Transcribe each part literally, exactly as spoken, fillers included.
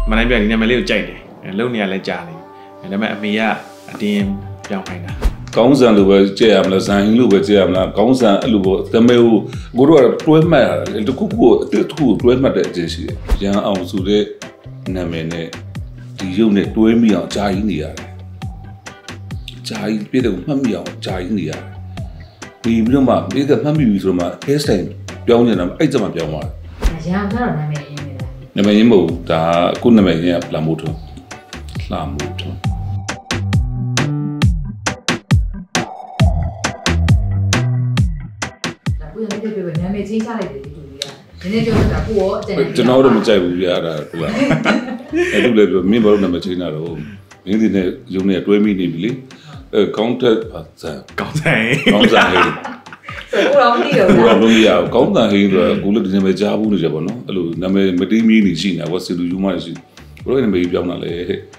မနိုင်ပြဒီနာမည်လေးကိုကြိုက်တယ်လုံနေရလဲကြားနေဒါပေမဲ့အမေကအတင်းပြောင်းခိုင်းတာကောင်းစံလိုပဲကြည့်ရမလားဇန်ဟင်းလိုပဲကြည့်ရမလားကောင်းစံအဲ့လိုပေါ့တမဲကိုကိုတို့ကတွဲမှတ်ရတယ်တခုခုအတစ်ခုတွဲမှတ်တဲ့အကျင့်ရှိတယ်ရန်အောင်ဆိုတဲ့နာမည်နဲ့ဒီရုပ်နဲ့တွဲမိအောင်ဂျာကြီးနေရတယ်ဂျာကြီးပြည့်တဲ့ကိုမှတ်မိအောင်ဂျာကြီးနေရတယ်ပြီးပြီးတော့မှပြည့်တဲ့မှတ်မိပြီဆိုတော့မှ hair style ပြောင်းနေတာအဲ့ကြမှာပြောင်းသွားတယ်ရန်အောင်ကတော့နာမည်ရင်းနေတာနာမည်ရင်းမဟုတ်ဒါခုနာမည်ရင်းကလာမို့ထွန်းလာမို့ထွန်းနာမည်ချင်းချလိုက်တယ်ဒီလူကြီးကနည်းနည်းပြောတာကိုရောအတန်ကျွန်တော်တို့မကြိုက်ဘူးပြရတာဟုတ်လားအဲ့လိုလေပြောမင်းဘာလို့နာမည်ချင်းတာတော့မင်းဒီနဲ့ရုံနဲ့တွဲမိနေပြီလေအဲကောင်းတဲ့ဆန်ကောင်းတဲ့ကောင်းစားဟေးကိုရောမသိတော့ဘူးကိုရောမသိရဘူးကောင်းတဲ့ဟေးဆိုတော့ကိုလည်းဒီနာမည်ကြားဘူးနေကြပါတော့အဲ့လိုနာမည်မတိမီးနေရှိနေတာကွာစီလူယူမရှိဘယ်လိုနာမည်ပြောင်းတာလဲ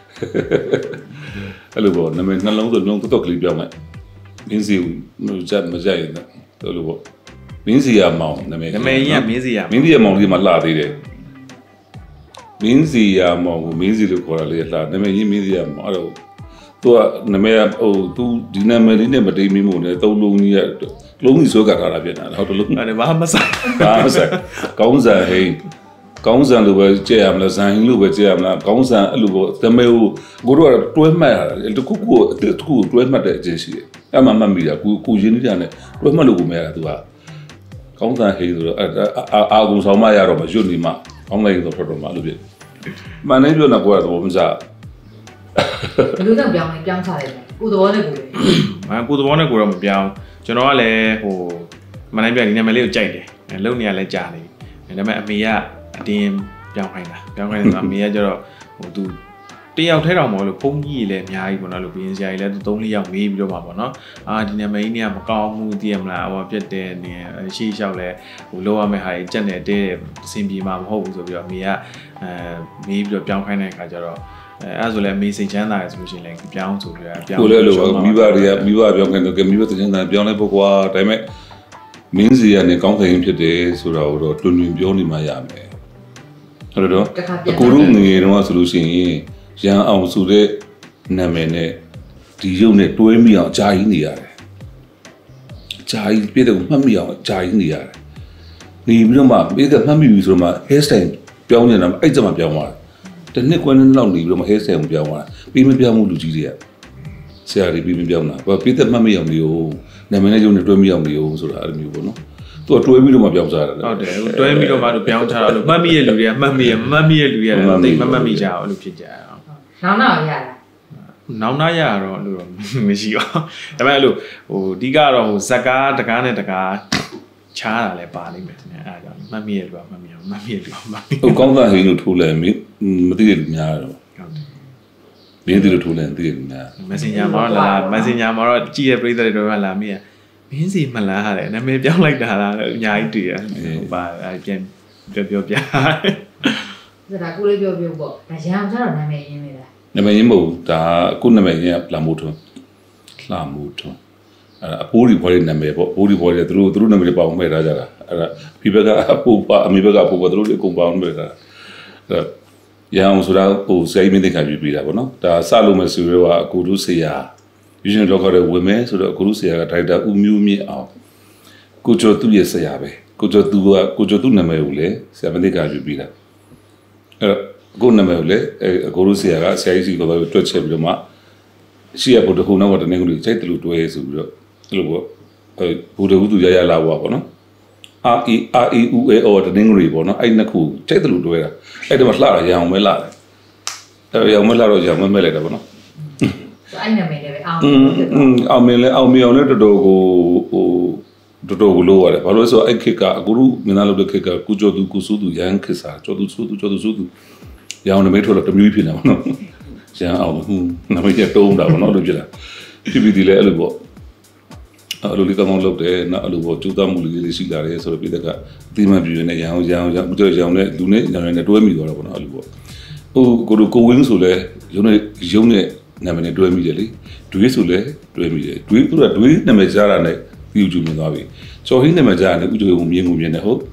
အဲ့လိုပေါ့နာမည်နှလုံးသွင်းလုံးတော့ကလေးပြောင်းလိုက်မင်းစီမကြမကြိုက်ဘူးအဲ့လိုပေါ့မင်းစီယာမောင်နာမည်နာမည်ကြီးကမင်းစီယာမင်းစီယာမောင်လေးမှလှသေးတယ်မင်းစီယာမောင်ကိုမင်းစီလို့ခေါ်တာလေလှနာမည်ကြီးမင်းစီယာမောင်အဲ့တော့သူကနာမည်ဟိုသူဒီနာမည်လေးနဲ့မတိမ်မီးမို့နဲ့သုံးလုံးကြီးကလုံးကြီးစိုးကထားတာဖြစ်တာဟုတ်တယ်လို့အဲ့ဒါဘာမှမဆိုင်ဘာမှမဆိုင်ကောင်းစံဟိကောင်းစံလိုပဲကြည့်ရမလားဇန်ဟင်းလိုပဲကြည့်ရမလားကောင်းစံအဲ့လိုပေါ့တမဲကိုကိုတို့ကတွဲမှတ်ရတယ်တခုခုအတစ်ခုတွဲမှတ်တဲ့အချင်းရှိတယ်အဲ့မှမှတ်မိတာကိုကိုရင်းနေတာနဲ့တွဲမှတ်လို့ကိုမရတာသူကကောင်းတဲ့ဟေးဆိုတော့အာဂုံဆောင်မရတော့မရွတ်နေမှကောင်းလိုက်တော့ထွက်တော့မှလို့ဖြစ်မှန်နေပြောတော့ကိုကတော့မစားဘယ်လိုတော့ပြောင်းလဲပြောင်းချလိုက်တယ်ကိုသဘောနဲ့ကိုလေမကိုသဘောနဲ့ကိုတော့မပြောင်းကျွန်တော်ကလည်းဟိုမနိုင်ပြဒီနာမည်လေးကိုကြိုက်တယ်လုံနေရလဲကြားနေဒါပေမဲ့အမေကအတင်းပြောင်းခိုင်းတာပြောင်းခိုင်းတယ်ဆိုအမေကကျတော့ဟိုသူတယောက်ထဲတော့မဟုတ်လို့ဖုန်းကြီးလည်းအများကြီးပေါ့နော်လို့ဘင်းစရာကြီးလည်းသုံးလေးယောက်မေးပြီးတော့မှာပေါ့နော်အာဒီနာမည်ကြီးကမကောင်းဘူးသိရမလားဟိုပြတ်တယ်နေရှေ့လျှောက်လဲဟိုလောက်ရမယ့်ဟာကြီးကြက်နေတဲ့အစင်ပြေမှာမဟုတ်ဘူးဆိုပြီးတော့အမေကအဲမေးပြီးတော့ပြောင်းခိုင်းတဲ့အခါကျတော့အဲအဲ့ဆိုလည်းအမေစိတ်ချမ်းသာတယ်ဆိုလို့ရှိရင်လည်းပြောင်းဆိုပြီးတော့ပြောင်းကိုလည်းလို့မိဘတွေကမိဘပြောင်းခိုင်းတော့မိဘစိတ်ချမ်းသာပြောင်းလိုက်ဖို့ကွာဒါပေမဲ့မင်းစီကနေကောင်းခိုင်းဖြစ်တယ်ဆိုတာကိုတော့တွင်တွင်ပြောနေမှရမယ်ဟုတ်တော့အခုတို့ငွေတော့ဆိုလို့ရှိရင်ရန်အောင်ဆိုတဲ့နာမည်နဲ့ဒီရုပ်နဲ့တွဲမိအောင်ဂျာကြီးနေရတယ်ဂျာကြီးပြည့်တဲ့ကိုမှတ်မိအောင်ဂျာကြီးနေရတယ်နေပြီးတော့မှပြည့်တဲ့မှတ်မိပြီဆိုတော့မှ hair style ပြောင်းနေတာအဲ့ကြမှာပြောင်းသွားတယ်တစ်နှစ်ခွဲနှစ်လောက်နေပြီးတော့မှ hair style ကိုပြောင်းသွားတာပြီးမပြောင်းမှုလူကြီးတွေကဆရာတွေပြီးမပြောင်းတာဘာပြည့်တဲ့မှတ်မိအောင်နေရောနာမည်နဲ့ရုပ်နဲ့တွဲမိအောင်နေရောဆိုတာအဲ့လိုမျိုးပေါ့နော်သူကတွဲပြီးတော့မှပြောင်းစားတာဟုတ်တယ်တွဲပြီးတော့မှလို့ပြောင်းချတာလို့မှတ်မိရဲ့လူတွေကမှတ်မိရဲ့မမှတ်မိရဲ့လူတွေကလည်းသိမမှတ်မိကြအောင်လို့ဖြစ်ကြအောင်နောင်နာရတာနောင်နာရတော့အဲ့လိုတော့မရှိပါဘူးဒါပေမဲ့အဲ့လိုဟိုအဓိကတော့ဟိုဇက်ကားတကားနဲ့တကားချားတာလည်းပါလိမ့်မယ်အဲ့ဒါကြောင့်မှတ်မိရဲ့လူကမှတ်မိအောင်မှတ်မိရဲ့လူကမှတ်မိဟိုကောင်းတဲ့ဟင်းလို့ထိုးလဲမသိတဲ့လူများတော့ဟုတ်တယ်မင်းတို့ထိုးလဲသိတဲ့လူများ Messenger မှာလာ Messenger မှာတော့ကြည့်ရပရိသတ်တွေတော့လာမိရမင်းစီမလားဟာလေနာမည်ပြောင်းလိုက်တာလားအများကြီးတွေ့ရဟိုပါပြန်ပြောပြောပြဒါကကိုလေးပြောပြောပေါ့ဒါရန်အောင်ကျတော့နာမည်ရင်းနေတာနာမည်ရင်းမဟုတ်ဒါအခုနာမည်ရင်းကလာမို့ထွန်းလာမို့ထွန်းအဲ့အဖိုးဒီဘော်လေးနာမည်ပေါ့ဘိုးဒီဘော်လေးသူတို့သူတို့နာမည်ပေါအောင်မဲ့ထားကြတာအဲ့ဒါဒီဘက်ကအဖိုးပါအမေဘက်ကအဖိုးပါသူတို့အကုန်ပေါအောင်မဲ့ထားအဲ့ရန်အောင်ဆိုတာဟိုစိတ်မင်းသိခါပြပြီးတာပေါ့နော်ဒါစလို့မယ်ဆိုတော့အကူတို့ဆရာယူရှင်တော့ခေါ်တဲ့ဝင်မယ်ဆိုတော့အကူတို့ဆရာကဒိုက်တာဦးမျိုးမြင့်အောင်ကိုကျော်သူ့ရဲ့ဆရာပဲကိုကျော်သူကကိုကျော်သူ့နာမည်ကိုလေဆရာမသိခါပြပြီးတာအဲ့ကိုနာမည်ကိုလေအကူတို့ဆရာကဆရာကြီးစီကိုတော့တွက်ချက်ပြီးတော့မှရှိရဖို့တခုနောက်ကတနေကုန်ကြီးစိတ်တလူတွဲဆိုပြီးတော့အဲ့လိုပေါ့အဲဘူတဟုသူရရလာပါပေါ့နော်အာအီအာအီဦးအေအော်တနေကုန်ကြီးပေါ့နော်အဲ့နှစ်ခုစိတ်တလူတွဲတာအဲ့ဒါမှလှတာရအောင်မဲလှတယ်အဲ့ရအောင်မဲလှတော့ရအောင်မဲမဲလိုက်တာပေါ့နော်အဲ့နာမည်လည်းပဲအောင်အောင်မင်းလည်းအောင်မြောင်လည်းတော်တော်ကိုဟိုတော်တော်ကိုလို့ရတယ်ဘာလို့လဲဆိုတော့အဲ့ခေတ်ကအခုမင်းသားလုပ်တဲ့ခေတ်ကကုကျော်သူကုစုသူရန်ခေတ်စားကျော်သူစုသူကျော်သူစုသူရအောင်နမိတ်ထွက်တော့တမျိုးဖြစ်နေပါတော့ရန်အောင်ဟိုနမိတ်ကျတုံးတာပေါ့နော်လို့ဖြစ်လာဖြစ်ပြီးဒီလည်းအဲ့လိုပေါ့အဲ့လိုလေးကောင်းကောင်းလုပ်တယ်နောက်အဲ့လိုပေါ့ကျူးသားမှုလေးလေးရှိလာတယ်ဆိုတော့ပြည်သက်ကအတိမပြည့်နေရအောင်ရအောင်ရအောင်ကျော်ရအောင်နဲ့လူနဲ့ညောင်နဲ့တွဲမိသွားတော့ပေါ့နော်အဲ့လိုပေါ့ဟိုကိုတို့ကိုဝင်းဆိုလဲရုံးနဲ့ရုံးနဲ့နာမည်နဲ့တွဲမိတယ်လေဒွေးဆိုလဲတွဲမိတယ်ဒွေးသူကဒွေးနာမည်ကြားတာနဲ့ပြူကျူမြင်သွားပြီကျော်ဟင်းနာမည်ကြားတာနဲ့ဥကြုံမြင်ကုန်မြင်တယ်ဟုတ်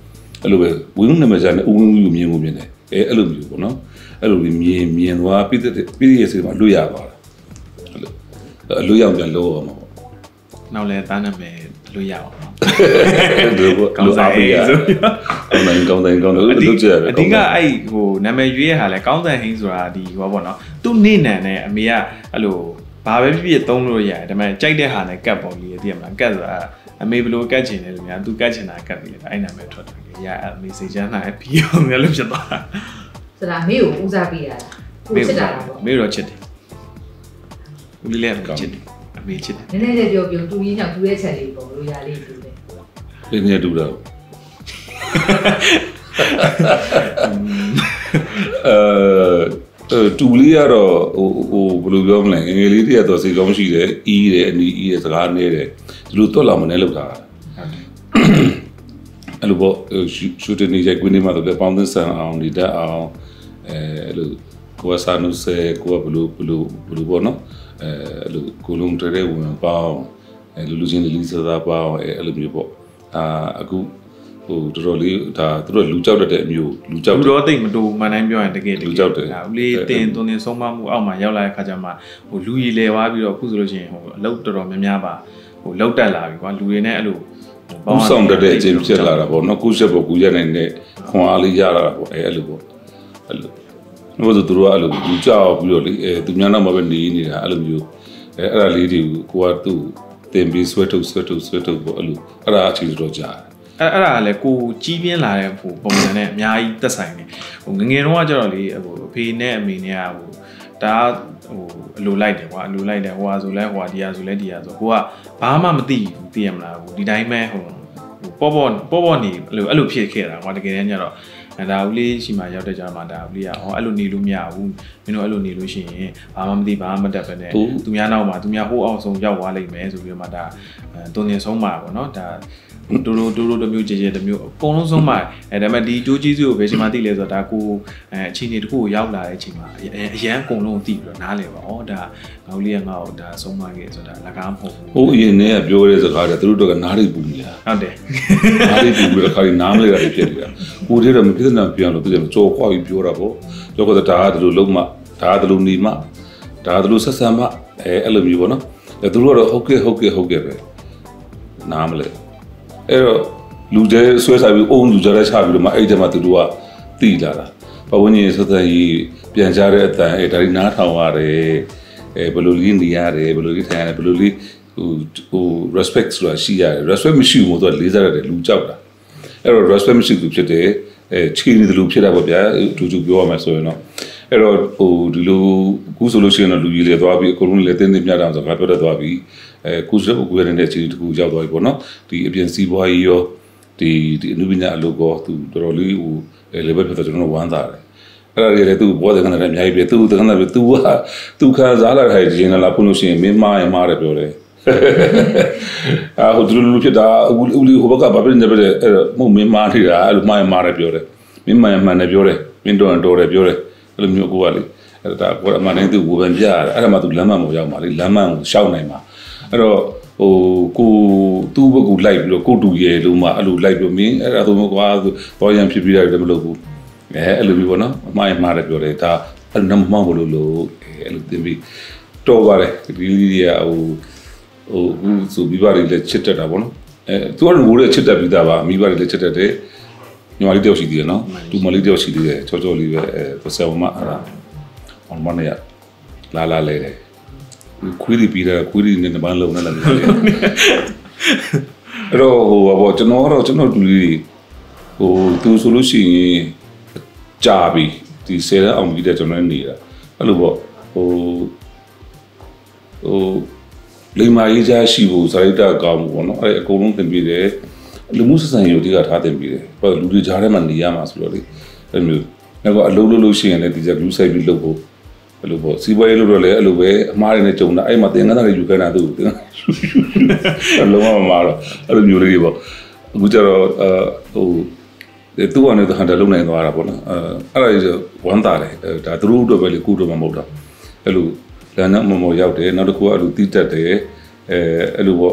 အဲ့လိုပဲဝင်းနာမည်ကြနဲ့ဦးဝင်းဦးမြင်မှုမြင်တယ်အဲအဲ့လိုမျိုးပေါ့နော်အဲ့လိုမြင်မြင်သွားပြီးပြီးရစီမှာလွတ်ရသွားတာအဲ့လိုအလွတ်ရောက်ပြန်လို့အောင်ပေါ့နောက်လဲသားနာမည်လွတ်ရအောင်ကောင်းစားပေးရကောင်းတယ်ကောင်းတယ်ကောင်းတယ်လုပ်ကြရတယ်အဓိကအဲ့ဟိုနာမည်ရွေးရဟာလဲကောင်းတဲ့ဟင်းဆိုတာဒီဟောပေါ့နော်သူ့နေနံနဲ့အမေကအဲ့လိုဘာပဲဖြစ်ဖြစ်သုံးလို့ရတယ်ဒါပေမဲ့ကြိုက်တဲ့ဟာနဲ့ကတ်ပုံလေးသိရမလားကတ်ဆိုတာအမေဘလို့ကတ်ချင်တယ်လို့များသူကတ်ချင်တာကတ်ပြီလေအဲ့နာမည်ထွက်တယ်ရအမေစိတ်ချမ်းသာအပြီးအောင်လည်းဖြစ်သွားတာဆိုတာမေကိုဦးစားပေးရတာကိုချစ်တာပေါ့မေတော့ချစ်တယ်ဦးလေးလည်းချစ်တယ်အမေချစ်တယ်နည်းနည်းလေးပြောပြောတူရင်းကြောင့်တူရဲ့ချက်လေးပေါ့လို့ရလေးတူတယ်ဒီနေ့တူတော့အဲတူလေးကတော့ဟိုဟိုဘယ်လိုပြောမလဲငငယ်လေးတည်းကတော့စိတ်ကောင်းရှိတယ်အီးတယ်အနီးအီးတယ်စကားနေတယ်ဒီလိုတွက်လာမနဲ့လောက်တာအဲ့လိုပေါ့ရှူတင်နေကြကွင်းနေမှာတော့ပေါင်းသင်းဆန်အောင်ဒီတက်အောင်အဲအဲ့လိုကိုယ်ဆာနုဆဲကိုယ်ကဘလို့ဘလို့ဘလို့ပေါ့နော်အဲအဲ့လိုကိုလုံးတဲတဲ့ဝင်ပေါင်းအဲလူလူချင်းလေးလေးစားပေါင်းအဲအဲ့လိုမျိုးပေါ့အာအခုဟိုတော်တော်လေးဒါသူတို့လူကြောက်တဲ့အမျိုးလူကြောက်လူတော့တိတ်မတူမှန်တိုင်းပြောရင်တကယ်လူကြောက်တယ်ဦးလေးတင်သွင်းတင်ဆုံးမမှုအောက်မှာရောက်လာတဲ့ခါကျမှဟိုလူကြီးလဲသွားပြီးတော့အခုဆိုလို့ရှိရင်ဟိုအလုပ်တော်တော်များများပါဟိုလောက်တက်လာပြီကွာလူတွေနဲ့အဲ့လိုဦးဆောင်တဲ့အချင်းဖြစ်လာတာပေါ့နော်ကိုချက်ပေါ့ကိုရက်နိုင်တဲ့ခွန်အားလေးရလာတာပေါ့အဲအဲ့လိုပေါ့အဲ့လိုဘယ်လိုသူတို့ကအဲ့လိုလူကြောက်ပြီးတော့လေအဲသူများနောက်မှာပဲနေနေတာအဲ့လိုမျိုးအဲအဲ့ဒါလေးတွေကိုကသူ့တင်ပြီးဆွဲထုတ်ဆွဲထုတ်ဆွဲထုတ်ပေါ့အဲ့လိုအဲ့ဒါအချင်းတော်ကြာအဲ့အဲ့ဒါကလည်းကိုကြီးပြင်းလာတဲ့ဟိုပုံစံနဲ့အများကြီးသက်ဆိုင်တယ်ဟိုငငယ်တော့ကကြတော့လေဟိုအဖေနဲ့အမေနဲ့ကဟိုဒါဟိုအလိုလိုက်တယ်ကွာအလိုလိုက်တယ်ဟိုဟာဆိုလဲဟိုဟာဒီဟာဆိုလဲဒီဟာဆိုကိုကဘာမှမသိဘူးသိရမလားဟိုဒီတိုင်းပဲဟိုပေါ့ပေါ့ပေါ့ပေါ့နေအဲ့လိုအဲ့လိုဖြစ်ခဲ့တာကွာတကယ်တမ်းကျတော့ဒါဦးလေးရှိမှရောက်တဲ့ကြမှာဒါဦးလေးကဟောအဲ့လိုနေလို့မရဘူးမင်းတို့အဲ့လိုနေလို့ရှိရင်ဘာမှမသိဘာမှမတတ်ပဲနဲ့သူများနောက်မှာသူများဟိုးအောင်ဆုံးရောက်သွားလိမ့်မယ်ဆိုပြီးတော့မှဒါတုံနေဆုံးမှာပေါ့နော်ဒါတူတူတူတူတမျိုးကြည်ကြည်တမျိုးအကုန်လုံးဆုံးမှာအဲဒါပေမဲ့ဒီတိုးကြီးစုကိုဘယ်ချိန်မှသိလဲဆိုတော့ဒါကိုအဲအချိန်တွေတခုကိုရောက်လာတဲ့အချိန်မှာအရန်အကုန်လုံးသိပြီးတော့နားလဲပါဩဒါငါဦးလေးကငါ့ကိုဒါဆုံးမခဲ့ဆိုတာလကားမဟုတ်ဘူးဟိုအရင်တည်းကပြောတဲ့စကားတွေသူတို့ကနားရိပ်ပူနေတာဟုတ်တယ်နားရိပ်ပူပြီးတော့ခါရီနားမလဲတာဖြစ်နေတာကိုတည်းကမဖြစ်တဲ့နာပြောင်းလို့သူကကြော်ခွာပြီးပြောတာပေါ့ကြော်ကတော့ဒါကဒီလိုလုံးမဒါကဒီလိုနေမှဒါကဒီလိုဆက်ဆံမှအဲအဲ့လိုမျိုးပေါ့နော်အဲသူတို့ကတော့ဟုတ်ကဲ့ဟုတ်ကဲ့ဟုတ်ကဲ့ပဲနားမလဲအဲ့တော့လူကျဲဆွဲစားပြီးအုံလူကြတဲ့ချပြီးတော့မှအဲ့ဒီမှာသူတို့ကတိလာတာပဝန်းကျင်ဆက်ဆက်ကြီးပြန်ကြတဲ့အတန်အဲ့ဒါကြီးနားထောင်ရတယ်အဲဘယ်လိုလေးနေရတယ်ဘယ်လိုလေးထိုင်ရတယ်ဘယ်လိုလေးဟိုဟို respect ဆိုတာရှိရတယ် respect မရှိဘူးဆိုတော့လေးစားရတယ်လူကြောက်တာအဲ့တော့ respect မရှိဘူးဖြစ်တယ်အဲချီနေတယ်လို့ဖြစ်တာပေါ့ဗျာတူတူပြောရမယ်ဆိုရင်တော့အဲ့တော့ဟိုဒီလိုအခုဆိုလို့ရှိရင်တော့လူကြီးလေသွားပြီးအကုန်လုံးလည်းတင်းတင်းမြတ်တာဆိုတော့ငါပြောတတ်သွားပြီအဲကုစရကိုရတဲ့အခြေအနေတခုရောက်သွားပြီပေါ့နော်ဒီအပြင်စီးပွားရေးရောဒီဒီအနုပညာအလုပ်ကောသူတော်တော်လေးဟိုလေဘက်ဖြစ်တော့ကျွန်တော်ဝမ်းသာတယ်အဲ့ဒါကြီးလေသူဘောတဲ့ကနေအများကြီးပြသူတန်းတယ်သူကသူခါစားလာတဲ့ဂျင်းလာဖွင့်လို့ရှိရင်မင်းမားရမားတယ်ပြောတယ်အာဟိုသူလူဖြစ်တာဦးလေးဟိုဘက်ကဘာဖြစ်နေပဲအဲ့မဟုတ်မင်းမားထိတာအဲ့လိုမားရမားတယ်ပြောတယ်မင်းမားရမှန်တယ်ပြောတယ်မင်းတော်တော်တယ်ပြောတယ်အဲ့လိုမျိုးကိုကလေအဲ့ဒါကိုအမှန်တိုင်းသူဝေဖန်ပြရတယ်အဲ့ဒါမှသူလမ်းမမရောက်ပါလေလမ်းမကိုရှောက်နိုင်ပါအဲ့တော့ဟိုကိုသူ့ဘက်ကလိုက်ပြီးတော့ကိုတူရဲလို့မှအဲ့လိုလိုက်ပြီးမင်းအဲ့ဒါဆိုမှကွာဘောရန်ဖြစ်ပြီးတယ်မလို့ဘူးအဲအဲ့လိုမျိုးပေါ့နော်အမှားရမှားတယ်ပြောတယ်ဒါအဲ့လိုမှမဟုတ်လို့လို့အဲ့လိုတင်ပြီးတော်ပါတယ်ဒီလေးတွေကဟိုဟိုအခုဆိုမိဘတွေလည်းချစ်တတ်တာပေါ့နော်အဲသူကငိုတဲ့ချစ်တတ်ပြီးသားပါမိဘတွေလည်းချစ်တတ်တယ်ညီမလေးတယောက်ရှိသေးတယ်နော်တူမလေးတယောက်ရှိသေးတယ်ချောချောလေးပဲအဲဆယ်ဝမအဲ့ဒါအောင်မနဲ့လာလာလဲတယ်ခွေးတွေပြီးတာခွေးတွေနဲ့နဘန်းလုံးနဲ့လာတယ်အဲ့တော့ဟိုဘောကျွန်တော်ကတော့ကျွန်တော်တူလေးဟိုသူဆိုလို့ရှိရင်ကြာပြီဒီဆယ်အောင်ပြီးတဲ့ကျွန်တော်နေတာအဲ့လိုပေါ့ဟိုဟိုလိမ္မာရေးချရှိဖို့စာရိတ္တကောင်းမှုပေါ့နော်အဲ့အကုန်လုံးသင်ပြီးတယ်လူမှုဆက်ဆံရေးကိုအဓိကထားသင်ပြီးတယ်ဘာလူတွေကြားထဲမှာနေရမှာဆိုတော့လေအဲ့မျိုးနောက်ကအလုပ်လုပ်လို့ရှိရင်လည်းဒီကလူဆိုင်ပြီးလုပ်ဖို့အဲ့လိုပေါ့စီးပွားရေးလုပ်တော့လည်းအဲ့လိုပဲအမားတွေနဲ့ကြုံတာအဲ့မှာသင်္ကန်းသားတွေယူခိုင်းတာသူ့တင်အဲ့လိုမှမမာတော့အဲ့လိုမျိုးလေးတွေပေါ့အခုကျတော့အဟိုသူ့ကနေဟန်တယ်လုံနိုင်သွားတာပေါ့နော်အဲအဲ့ဒါကြီးဝမ်းသာတယ်ဒါသူတို့အတွက်ပဲလေကိုတို့မှမဟုတ်တော့အဲ့လိုလမ်းနဲ့မမော်ရောက်တယ်နောက်တစ်ခုကအဲ့လိုတီးတက်တယ်အဲအဲ့လိုပေါ့ဟ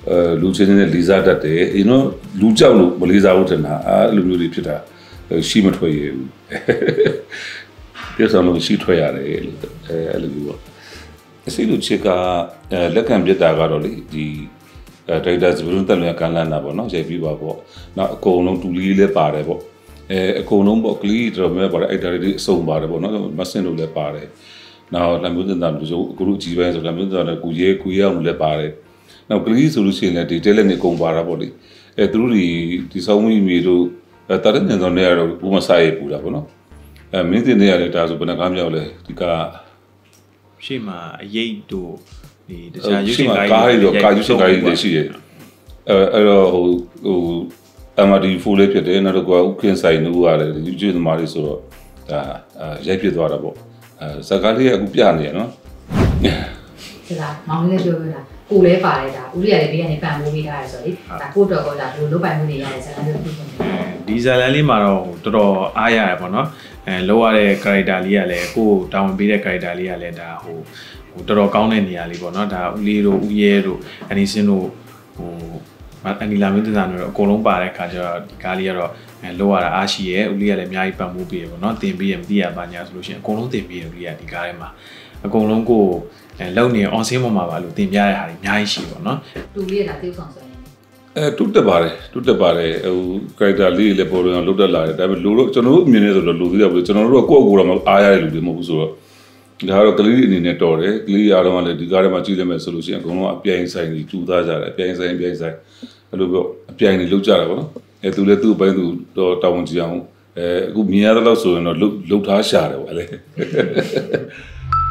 အဲလူချင်းချင်းနဲ့လီစားတတ်တယ် you know လူကြောက်လို့မလီစားဘူးတင်တာအဲလိုမျိုးတွေဖြစ်တာရှိမထွက်ရဘူးပြဿနာလို့ရှိထွက်ရတယ်လို့အဲအဲ့လိုမျိုးပေါ့အစိလူချစ်ကလက်ခံပြတာကတော့လေဒီအဲဒိုက်တာစပရုံတက်လွန်ကန်လန်တာပေါ့နော်ရိုက်ပြီးပါပေါ့နောက်အကုန်လုံးတူလီလေးပါတယ်ပေါ့အဲအကုန်လုံးပေါ့ကလီတော်မဲ့ပါတယ်အဲ့ဒါတွေအစုံပါတယ်ပေါ့နော်မဆင်လို့လည်းပါတယ်နောက်လမ်းမျိုးတင်တာလို့ဆိုအခုအကြည့်ပိုင်းဆိုလမ်းမျိုးတင်တာကိုရဲကိုရဲအောင်လည်းပါတယ်နောက်ကလီဆိုလို့ရှိရင်လည်းဒီတဲလက်နေကုန်ပါတာပေါ့လေအဲသူတို့ဒီဒီဆောင်းမီမီတို့အဲတာတဲ့ညံစောင်းတွေကတော့ဘူးမစားရပူတာပေါ့နော်အဲမင်းတင်နေရတဲ့ဒါဆိုဘယ်နှကားမြောက်လဲဒီကရှေ့မှာအရေးတို့ဒီတခြားရုပ်ရှင်ကားတွေကားရုပ်ရှင်ကားတွေရှိတယ်အဲအဲ့တော့ဟိုဟိုအမဒီဖူလေးဖြစ်တယ်နောက်တော့ဥက္ကင်ဆိုင်နူးရတယ်ဒီကျွေးသမားတွေဆိုတော့ဒါရိုက်ဖြစ်သွားတာပေါ့အဲဇာကားလေးကအခုပြနေရနော်ဆရာမောင်လေးပြောပြတာကိုလည်းပါတယ်ဒါဦးလေးကလည်းဘေးကနေပံ့ပိုးပေးထားရဆိုလေဒါကိုတော့ကောဒါဘယ်လိုလုပ်ပိုင်မှုတွေရလဲဆရာတို့ပြောပြဒီဇာလန်လေးမှာတော့တော်တော်အားရရပေါ့နော်အဲလောက်ရတဲ့ character လေးကလည်းကိုတာဝန်ပေးတဲ့ character လေးကလည်းဒါဟိုဟိုတော်တော်ကောင်းတဲ့နေရာလေးပေါ့နော်ဒါဦးလေးတို့ဦးရဲတို့အနီစင်းတို့ဟိုအနီလာမင်းတန်တို့အကုန်လုံးပါတဲ့ခါကျတော့ဒီကားလေးကတော့အဲလောက်ရတာအားရှိရဲဦးလေးကလည်းအများကြီးပံ့ပိုးပေးရပေါ့နော်တင်ပေးရမသိရပါညာဆိုလို့ရှိရင်အကုန်လုံးတင်ပေးတယ်ဦးလေးကဒီကားထဲမှာအကုန်လုံးကိုအဲလုံနေ on scene ပေါ်မှာပါလို့တင်ပြရတဲ့ဟာတွေအများကြီးရှိပေါ့နော်တူလေးကတေးဆောင်ဆိုရင်အဲတူတက်ပါတယ်တူတက်ပါတယ်ဟို character လေးလည်းပေါ်တော့လုတ်တက်လာတယ်ဒါပေမဲ့လူတို့ကျွန်တော်တို့အမြင်နဲ့ဆိုတော့လူသေးတယ်ပေါ့ကျွန်တော်တို့ကကိုယ့်အကူတော့အားရတဲ့လူတွေမဟုတ်ဘူးဆိုတော့ဒါကတော့ကလေးအနေနဲ့တော်တယ်ကလေးအားလုံးကလည်းဒီကားထဲမှာကြည့်လိုက်မယ်ဆိုလို့ရှိရင်အကုန်လုံးအပြိုင်ဆိုင်ကြီးကျူသားကြတယ်အပြိုင်ဆိုင်အပြိုင်ဆိုင်အဲ့လိုပြောအပြိုင်တွေလုတ်ကြတာပေါ့နော်အဲသူလည်းသူ့အပိုင်းသူတော့တောင်းဝန်ကြည့်အောင်အဲအခုမြင်ရတဲ့လောက်ဆိုရင်တော့လုတ်လုတ်ထားရှာတယ်ပေါ့လေ